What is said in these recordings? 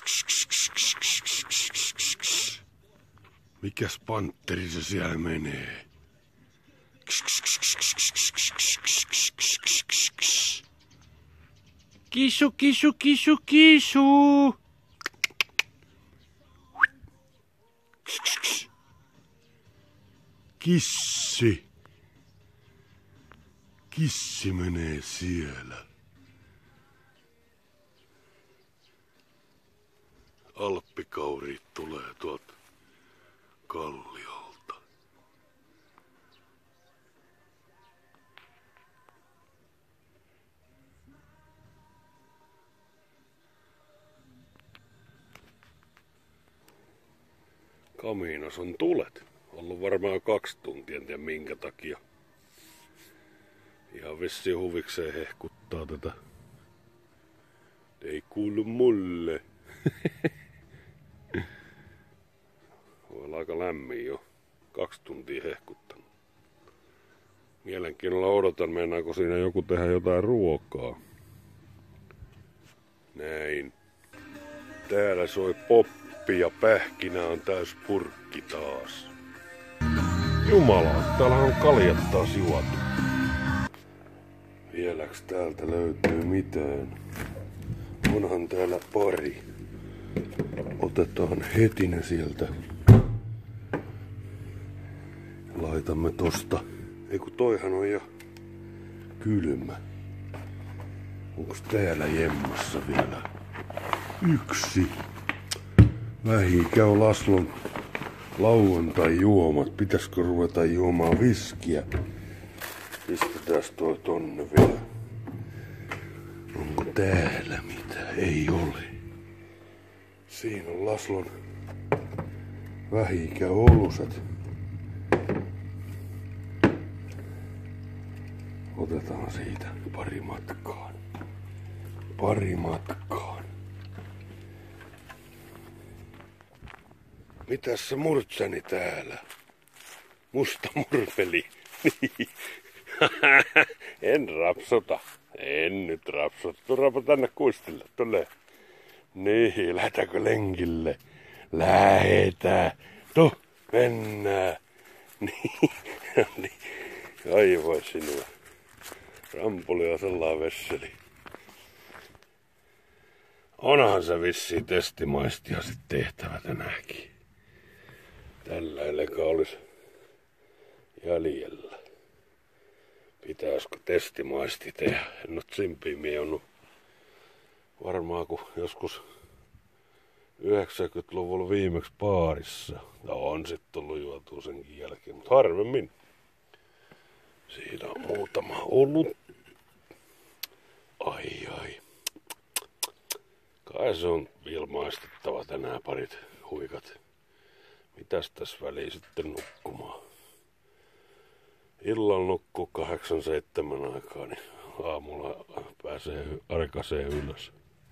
Mikäs pantteri se siellä menee? Kisu, kisu, kisu, kisu. Kissi. Kissi menee siellä. Alppikauriit tulee tuolta kalliolta. Kamiinos on tulet. Ollut varmaan 2 tuntia, en tiedä minkä takia. Ihan vissiin huvikseen hehkuttaa tätä. Ei kuulu mulle. Voi olla aika lämmin jo. 2 tuntia hehkuttanut. Mielenkiinnolla odotan, meinaako siinä joku tehdä jotain ruokaa. Näin. Täällä soi poppi ja pähkinä on täys purkki taas. Jumala, täällä on kaljat taas juotu. Vieläks täältä löytyy mitään? Onhan täällä pari. Otetaan heti ne sieltä. Laitamme tosta. Eiku toihan on jo kylmä. Onks täällä jemmassa vielä? 1. Vähikä Laslon lauantai-juomat. Pitäisikö ruveta juomaan viskiä? Pistetään toi tonne vielä. Onko täällä mitä? Ei ole. Siinä on Laslon vähi-ikäoluset. Otetaan siitä pari matkaan. Mitäs se murtsani täällä? Musta murpeli. En rapsota. En nyt rapsota. Turaanpa tänne kuistille. Tule. Niin, lähdetäänkö lenkille? Lähetään. Mennään. Niin. Ai voi sinua. Rampuli on sellainen vesseli. Onhan se vissiin testimaistia sit tehtävä tänäänkin. Tällä eleka olisi jäljellä. Pitäisikö testimaisti tehdä? En oo tsimpiä mionnut. Varmaan kun joskus 90-luvulla viimeksi baarissa. No on sit tullut juotua senkin jälkeen, mutta harvemmin. Siinä on muutama ollut. Ai. Kai se on vielä maistettava tänään parit huikat. Mitäs tässä väliin sitten nukkumaan? Illalla nukkuu 8-7 aikaa, niin aamulla pääsee arkaseen ylös.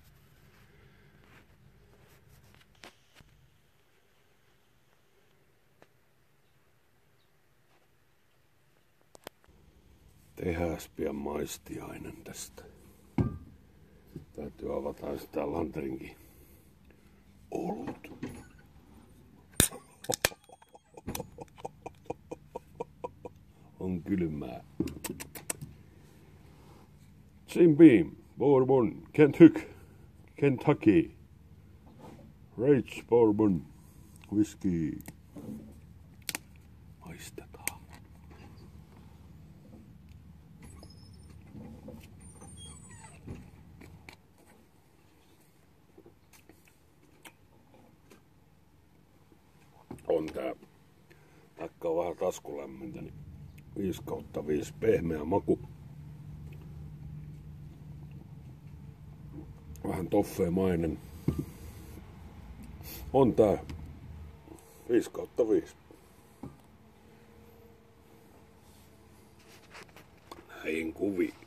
Tehääs pian maistiainen tästä. Täytyy avata sitä lanterinkin olut. On kylmää. Jim Beam, Bourbon, Kentucky. Rage Bourbon, whisky. Maistetaan. On tää, taikka on vähän taskulämmintä, niin 5/5 pehmeä maku. Vähän toffeemainen. On tää 5/5. Näin kuvi.